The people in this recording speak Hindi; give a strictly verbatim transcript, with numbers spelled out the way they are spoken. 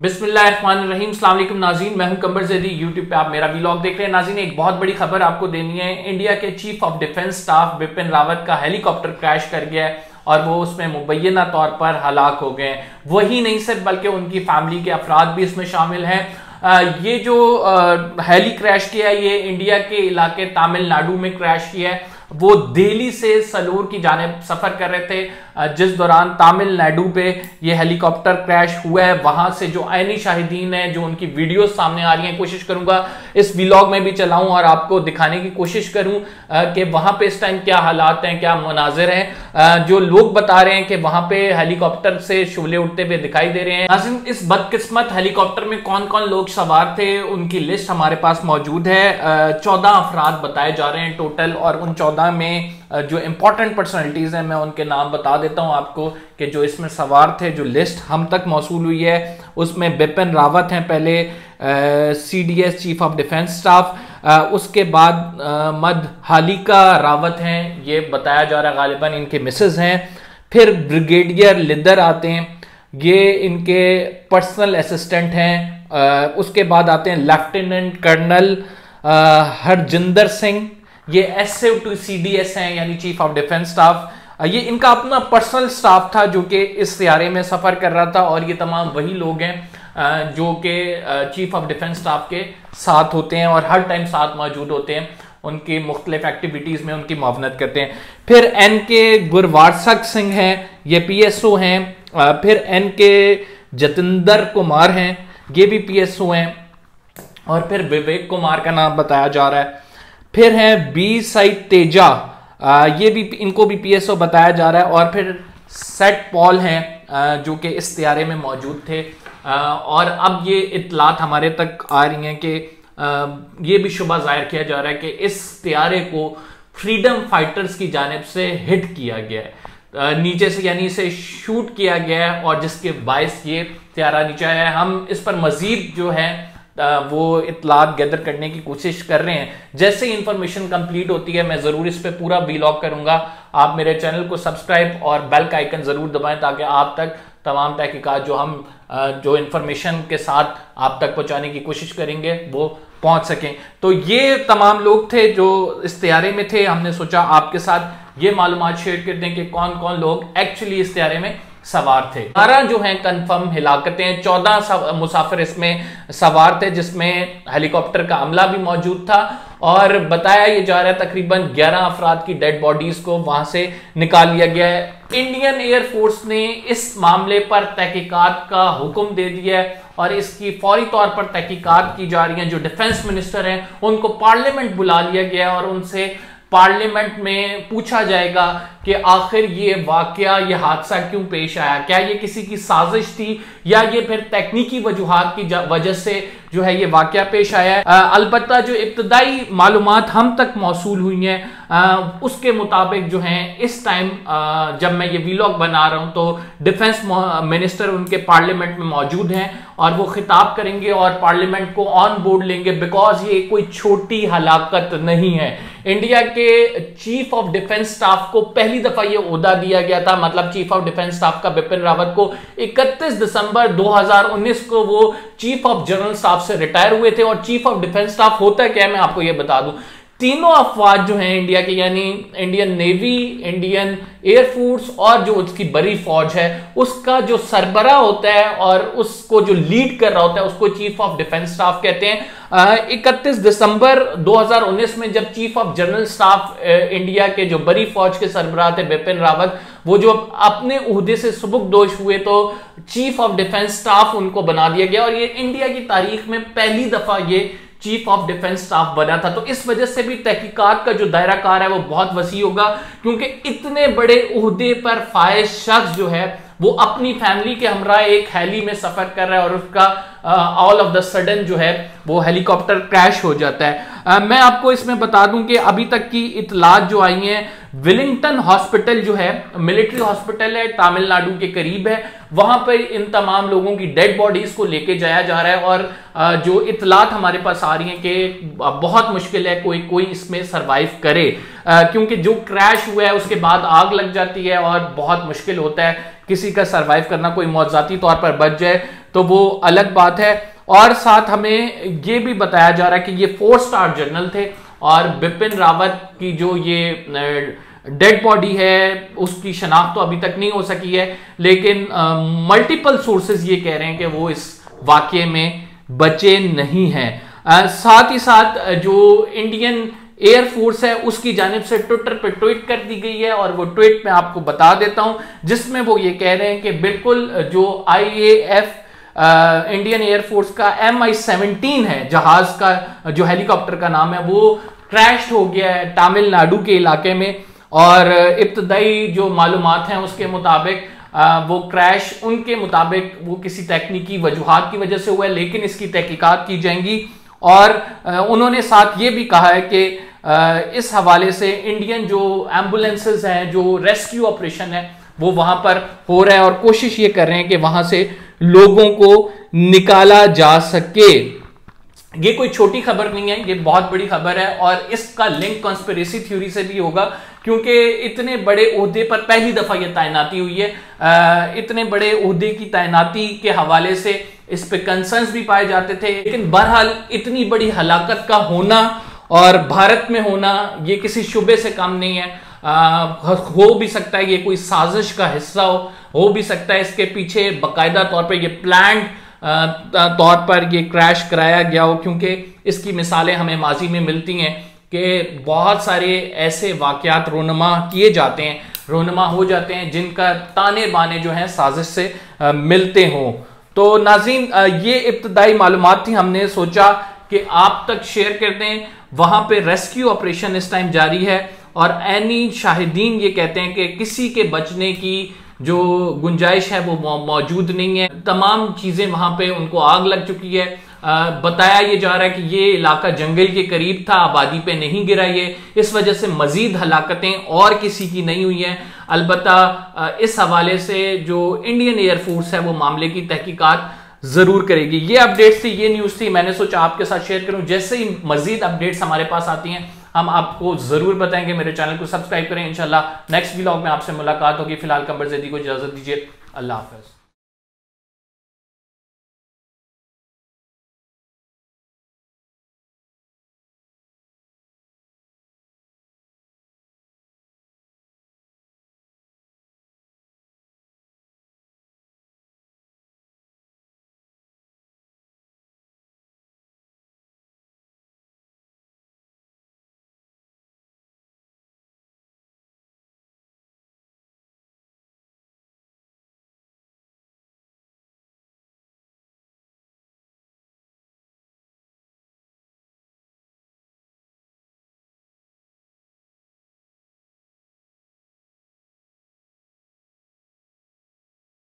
बिस्मिल्लाहिर्रहमानिर्रहीम, अस्सलाम वालेकुम नाज़रीन, मैं हूं कंबर ज़ैदी। यूट्यूब पे आप मेरा व्लॉग देख रहे हैं। नाज़रीन, एक बहुत बड़ी खबर आपको देनी है। इंडिया के chief of defence staff Bipin Rawat का हेलीकॉप्टर क्रैश कर गया है और वो उसमें मुबैना तौर पर हलाक हो गए हैं। वही नहीं सिर्फ बल्कि उनकी फैमिली के अफराद भी इसमें शामिल हैं। ये जो हेली क्रैश किया है ये इंडिया के इलाके तमिलनाडु में क्रैश किया है। वो दिल्ली से सलूर की जानिब सफर कर रहे थे, जिस दौरान तमिलनाडु पे ये हेलीकॉप्टर क्रैश हुआ है। वहां से जो आईनी शाहिदीन है, जो उनकी वीडियो सामने आ रही हैं, कोशिश करूंगा इस व्लॉग में भी चलाऊं और आपको दिखाने की कोशिश करूं कि वहां पे इस टाइम क्या हालात हैं, क्या मनाजिर हैं। जो लोग बता रहे हैं कि वहां पे हेलीकॉप्टर से शोले उठते हुए दिखाई दे रहे हैं। इस बदकिस्मत हेलीकॉप्टर में कौन कौन लोग सवार थे उनकी लिस्ट हमारे पास मौजूद है। चौदह अफराद बताए जा रहे हैं टोटल, और उन चौदह में जो इंपॉर्टेंट पर्सनालिटीज हैं मैं उनके नाम बता देता हूं आपको कि जो इसमें सवार थे। जो लिस्ट हम तक मौसूल हुई है उसमें बिपिन रावत हैं पहले, CDS chief of defence staff, उसके बाद मद हालिका रावत हैं, ये बताया जा रहा है गालिबन इनके मिसेज हैं। फिर ब्रिगेडियर लिदर आते हैं, ये इनके पर्सनल असिस्टेंट हैं। आ, उसके बाद आते हैं लेफ्टिनेंट कर्नल हरजिंदर सिंह, ये S to C D S हैं यानी चीफ ऑफ डिफेंस स्टाफ। ये इनका अपना पर्सनल स्टाफ था जो कि इस सियारे में सफर कर रहा था, और ये तमाम वही लोग हैं जो कि चीफ ऑफ डिफेंस स्टाफ के साथ होते हैं और हर टाइम साथ मौजूद होते हैं, उनकी मुख्तलिफ एक्टिविटीज में उनकी मुआवनत करते हैं। फिर एन के गुरवारसक सिंह हैं, ये पी एस ओ हैं। फिर एन के जतिंदर कुमार हैं, ये भी पी एस ओ हैं। और फिर विवेक कुमार का नाम बताया जा रहा है। फिर हैं बी साइड तेजा, आ, ये भी इनको भी पीएसओ बताया जा रहा है। और फिर सेट पॉल हैं जो कि इस त्यारे में मौजूद थे। आ, और अब ये इतलात हमारे तक आ रही हैं कि ये भी शुबा जाहिर किया जा रहा है कि इस त्यारे को फ्रीडम फाइटर्स की जानिब से हिट किया गया है, नीचे से, यानी इसे शूट किया गया है, और जिसके बायस ये त्यारा नीचे आया है। हम इस पर मजीद जो है वो इतलात गैदर करने की कोशिश कर रहे हैं। जैसे ही इंफॉर्मेशन कंप्लीट होती है मैं जरूर इस पे पूरा व्लॉग करूंगा। आप मेरे चैनल को सब्सक्राइब और बेल का आइकन जरूर दबाएं ताकि आप तक तमाम तहकीकात जो हम जो इंफॉर्मेशन के साथ आप तक पहुंचाने की कोशिश करेंगे वो पहुंच सकें। तो ये तमाम लोग थे जो इस तैयारे में थे। हमने सोचा आपके साथ ये मालूमात शेयर कर दें कि कौन कौन लोग एक्चुअली इस तैयारे में सवार थे। बारह जो हैं कंफर्म हिलाकतें, चौदह मुसाफिर इसमें सवार थे, जिसमें हेलीकॉप्टर का अमला भी मौजूद था। और बताया ये जा रहा है तकरीबन ग्यारह अफराद की डेड बॉडीज को वहां से निकाल लिया गया है। इंडियन एयरफोर्स ने इस मामले पर तहकीकात का हुक्म दे दिया है और इसकी फौरी तौर पर तहकीकात की जा रही है। जो डिफेंस मिनिस्टर हैं उनको पार्लियामेंट बुला लिया गया और उनसे पार्लियामेंट में पूछा जाएगा कि आखिर ये वाकया, ये हादसा क्यों पेश आया। क्या ये किसी की साजिश थी या ये फिर तकनीकी वजूहात की वजह से जो है ये वाकया पेश आया है। अलबत्ता जो इब्तदाई मालूमात हम तक मौसूल हुई हैं आ, उसके मुताबिक जो है इस टाइम जब मैं ये व्लॉग बना रहा हूं तो डिफेंस मिनिस्टर उनके पार्लियामेंट में मौजूद हैं और वो खिताब करेंगे और पार्लियामेंट को ऑन बोर्ड लेंगे, बिकॉज ये कोई छोटी हलाकत नहीं है। इंडिया के चीफ ऑफ डिफेंस स्टाफ को पहली दफा ये ओहदा दिया गया था, मतलब चीफ ऑफ डिफेंस स्टाफ का बिपिन रावत को इकतीस दिसंबर दो हज़ार उन्नीस को वो चीफ ऑफ जनरल स्टाफ से रिटायर हुए थे। और चीफ ऑफ डिफेंस स्टाफ होता क्या है मैं आपको ये बता दूं। तीनों अफवाज जो हैं इंडिया के, यानी इंडियन नेवी, इंडियन एयरफोर्स और जो उसकी बड़ी फौज है, उसका जो सरबरा होता है और उसको जो लीड कर रहा होता है उसको चीफ ऑफ डिफेंस स्टाफ कहते हैं। इकतीस दिसंबर दो हज़ार उन्नीस में जब chief of general staff India के जो बड़ी फौज के सरबराह थे बिपिन रावत, वो जो अपने उहदे से सुबुकदोश हुए तो चीफ ऑफ डिफेंस स्टाफ उनको बना दिया गया और ये इंडिया की तारीख में पहली दफा ये चीफ ऑफ डिफेंस स्टाफ बना था। तो इस वजह से भी तहकीकात का जो दायरा कार है वो बहुत वसी होगा, क्योंकि इतने बड़े उहदे पर फायज शख्स जो है वो अपनी फैमिली के हमरा एक हेली में सफर कर रहा है और उसका ऑल ऑफ द सडन जो है वो हेलीकॉप्टर क्रैश हो जाता है। uh, मैं आपको इसमें बता दूं कि अभी तक की इतलात जो आई हैं, विलिंगटन हॉस्पिटल जो है मिलिट्री हॉस्पिटल है, तमिलनाडु के करीब है, वहां पर इन तमाम लोगों की डेड बॉडीज को लेके जाया जा रहा है। और uh, जो इतलात हमारे पास आ रही हैं कि बहुत मुश्किल है कोई कोई इसमें सरवाइव करे, uh, क्योंकि जो क्रैश हुआ है उसके बाद आग लग जाती है और बहुत मुश्किल होता है किसी का सरवाइव करना, कोई मौजाती तौर पर बच जाए तो वो अलग बात है। और साथ हमें ये भी बताया जा रहा है कि ये फोर स्टार जनरल थे और बिपिन रावत की जो ये डेड बॉडी है उसकी शनाख्त तो अभी तक नहीं हो सकी है, लेकिन मल्टीपल सोर्सेज ये कह रहे हैं कि वो इस वाकये में बचे नहीं हैं। आ, साथ ही साथ जो इंडियन एयरफोर्स है उसकी जानिब से ट्विटर पे ट्वीट कर दी गई है और वो ट्वीट मैं आपको बता देता हूं, जिसमें वो ये कह रहे हैं कि बिल्कुल जो I A F Indian air force का एम आई सेवनटीन है जहाज का, जो हेलीकॉप्टर का नाम है, वो क्रैश हो गया है तमिलनाडु के इलाके में। और इब्तदाई जो मालूमात हैं उसके मुताबिक वो क्रैश उनके मुताबिक वो किसी तकनीकी वजूहात की वजह से हुआ है, लेकिन इसकी तहकीकात की जाएंगी। और उन्होंने साथ ये भी कहा है कि इस हवाले से इंडियन जो एम्बुलेंसेज हैं, जो रेस्क्यू ऑपरेशन है, वो वहां पर हो रहा है और कोशिश ये कर रहे हैं कि वहां से लोगों को निकाला जा सके। ये कोई छोटी खबर नहीं है, ये बहुत बड़ी खबर है और इसका लिंक कॉन्स्पिरेसी थ्योरी से भी होगा, क्योंकि इतने बड़े ओहदे पर पहली दफा ये तैनाती हुई है। आ, इतने बड़े ओहदे की तैनाती के हवाले से इस पे कंसर्न्स भी पाए जाते थे, लेकिन बहरहाल इतनी बड़ी हलाकत का होना और भारत में होना ये किसी शुबे से कम नहीं है। आ, हो भी सकता है ये कोई साजिश का हिस्सा हो हो भी सकता है इसके पीछे बाकायदा तौर पर ये प्लान्ड तौर पर ये क्रैश कराया गया हो, क्योंकि इसकी मिसालें हमें माजी में मिलती हैं कि बहुत सारे ऐसे वाकयात रोनमा किए जाते हैं, रोनमा हो जाते हैं जिनका ताने बाने जो हैं साजिश से आ, मिलते हों। तो नाज़रीन, ये इब्तदाई मालूमात थी, हमने सोचा कि आप तक शेयर कर दें। वहां पे रेस्क्यू ऑपरेशन इस टाइम जारी है और ऐनी शाहिदीन ये कहते हैं कि किसी के बचने की जो गुंजाइश है वो मौजूद नहीं है। तमाम चीजें वहां पे उनको आग लग चुकी है। आ, बताया ये जा रहा है कि ये इलाका जंगल के करीब था, आबादी पे नहीं गिरा ये, इस वजह से मजीद हलाकतें और किसी की नहीं हुई हैं। अलबत्ता इस हवाले से जो इंडियन एयरफोर्स है वो मामले की तहकीकात जरूर करेगी। ये अपडेट्स थी, ये न्यूज थी, मैंने सोचा आपके साथ शेयर करूं। जैसे ही मजीद अपडेट्स हमारे पास आती हैं हम आपको जरूर बताएंगे। मेरे चैनल को सब्सक्राइब करें। इंशाल्लाह नेक्स्ट व्लॉग में आपसे मुलाकात होगी। फिलहाल कंबर ज़ैदी को इजाजत दीजिए। अल्लाह हाफिज।